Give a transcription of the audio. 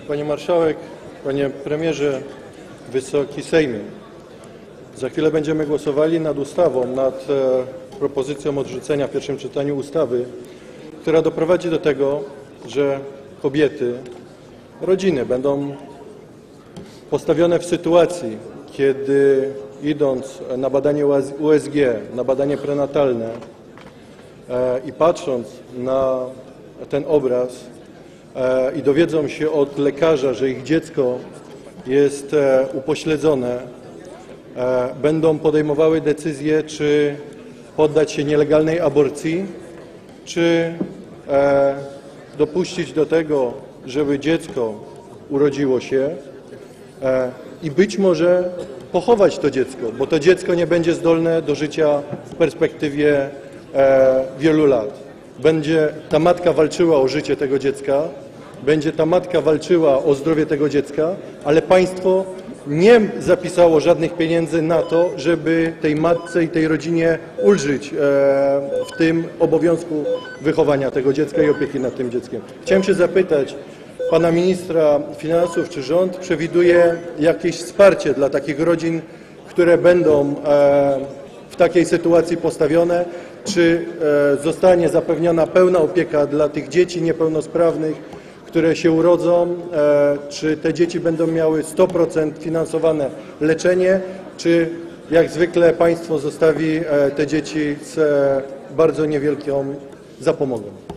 Pani Marszałek, Panie Premierze, Wysoki Sejmie. Za chwilę będziemy głosowali nad ustawą, nad propozycją odrzucenia w pierwszym czytaniu ustawy, która doprowadzi do tego, że kobiety, rodziny będą postawione w sytuacji, kiedy idąc na badanie USG, na badanie prenatalne i patrząc na ten obraz i dowiedzą się od lekarza, że ich dziecko jest upośledzone, będą podejmowały decyzję, czy poddać się nielegalnej aborcji, czy dopuścić do tego, żeby dziecko urodziło się i być może pochować to dziecko, bo to dziecko nie będzie zdolne do życia w perspektywie wielu lat. Będzie ta matka walczyła o życie tego dziecka, będzie ta matka walczyła o zdrowie tego dziecka, ale państwo nie zapisało żadnych pieniędzy na to, żeby tej matce i tej rodzinie ulżyć w tym obowiązku wychowania tego dziecka i opieki nad tym dzieckiem. Chciałem się zapytać pana ministra finansów, czy rząd przewiduje jakieś wsparcie dla takich rodzin, które będą w takiej sytuacji postawione? Czy zostanie zapewniona pełna opieka dla tych dzieci niepełnosprawnych, które się urodzą? Czy te dzieci będą miały 100% finansowane leczenie? Czy jak zwykle państwo zostawi te dzieci z bardzo niewielką zapomogą?